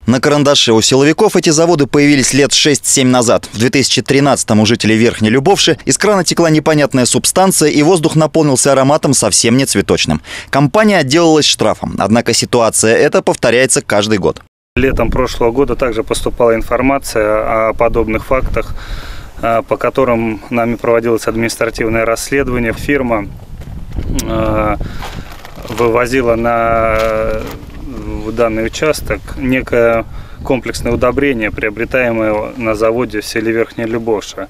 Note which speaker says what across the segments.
Speaker 1: На карандаше у силовиков эти заводы появились лет 6-7 назад. В 2013-м у жителей Верхней Любовши из крана текла непонятная субстанция, и воздух наполнился ароматом совсем не цветочным. Компания отделалась штрафом. Однако ситуация эта повторяется каждый год.
Speaker 2: Летом прошлого года также поступала информация о подобных фактах, по которым нами проводилось административное расследование. Фирма вывозила на данный участок некое комплексное удобрение, приобретаемое на заводе в селе Верхняя Любовша.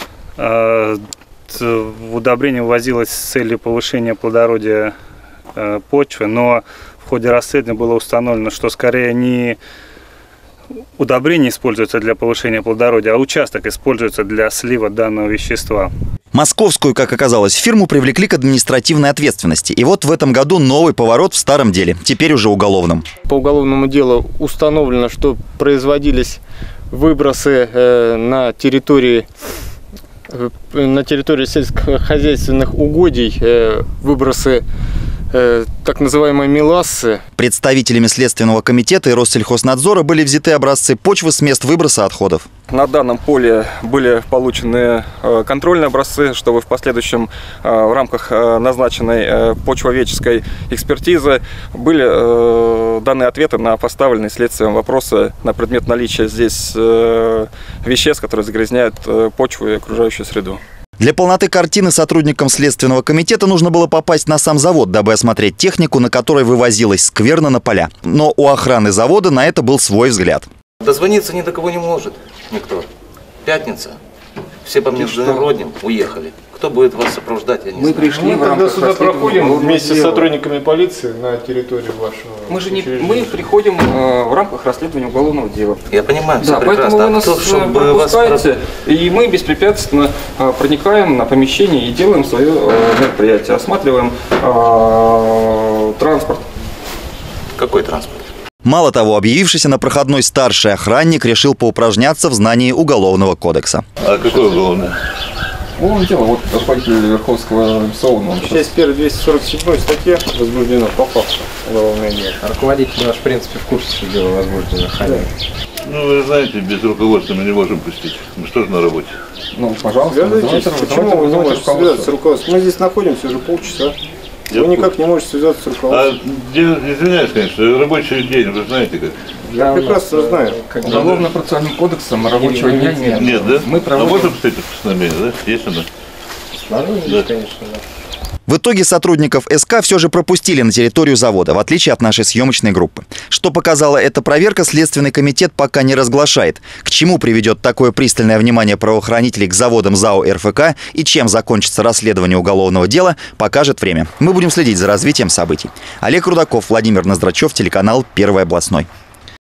Speaker 2: Удобрение вывозилось с целью повышения плодородия почвы, но в ходе расследования было установлено, что скорее не удобрение используется для повышения плодородия, а участок используется для слива данного вещества.
Speaker 1: Московскую, как оказалось, фирму привлекли к административной ответственности. И вот в этом году новый поворот в старом деле, теперь уже уголовном.
Speaker 3: По уголовному делу установлено, что производились выбросы на территории сельскохозяйственных угодий, выбросы так называемой мелассы.
Speaker 1: Представителями Следственного комитета и Россельхознадзора были взяты образцы почвы с мест выброса отходов.
Speaker 4: На данном поле были получены контрольные образцы, чтобы в последующем в рамках назначенной почвоведческой экспертизы были даны ответы на поставленные следствием вопросы на предмет наличия здесь веществ, которые загрязняют почву и окружающую среду.
Speaker 1: Для полноты картины сотрудникам Следственного комитета нужно было попасть на сам завод, дабы осмотреть технику, на которой вывозилась скверна на поля. Но у охраны завода на это был свой взгляд.
Speaker 5: Дозвониться ни до кого не может никто. Пятница. Все по международным уехали. Кто будет вас сопровождать, я не знаю.
Speaker 3: Мы пришли в рамках сюда проходим вместе с сотрудниками полиции на территорию вашего.
Speaker 4: Мы приходим в рамках расследования уголовного дела.
Speaker 5: Я понимаю,
Speaker 4: да, поэтому вы нас пропускаете, и мы беспрепятственно проникаем на помещение и делаем свое мероприятие. Осматриваем транспорт.
Speaker 5: Какой транспорт?
Speaker 1: Мало того, объявившийся на проходной старший охранник решил поупражняться в знании Уголовного кодекса.
Speaker 6: А какое уголовное?
Speaker 4: Уголовное дело, вот руководитель Верховского СОУ.
Speaker 3: Часть 1 247 статье возбуждено по факту уголовное дело.
Speaker 7: Руководитель наш, в принципе, в курсе, что дело возбуждено.
Speaker 6: Ну, вы знаете, без руководства мы не можем пустить. Мы что же на работе?
Speaker 4: Ну, пожалуйста.
Speaker 3: Почему вы не можете связаться с руководством? Мы здесь находимся уже полчаса. Вы никак не можете связаться с руководством.
Speaker 6: Извиняюсь, конечно, рабочий день, вы знаете как?
Speaker 3: Я прекрасно знаю.
Speaker 4: Уголовно-процессуальным кодексом рабочего дня нет.
Speaker 6: Нет, да?
Speaker 4: Мы проводим...
Speaker 6: А можем встретить постановление, да? Есть оно?
Speaker 7: Да, конечно, да.
Speaker 1: В итоге сотрудников СК все же пропустили на территорию завода, в отличие от нашей съемочной группы. Что показала эта проверка, Следственный комитет пока не разглашает. К чему приведет такое пристальное внимание правоохранителей к заводам ЗАО РФК и чем закончится расследование уголовного дела, покажет время. Мы будем следить за развитием событий. Олег Рудаков, Владимир Ноздрачев, телеканал «Первый областной».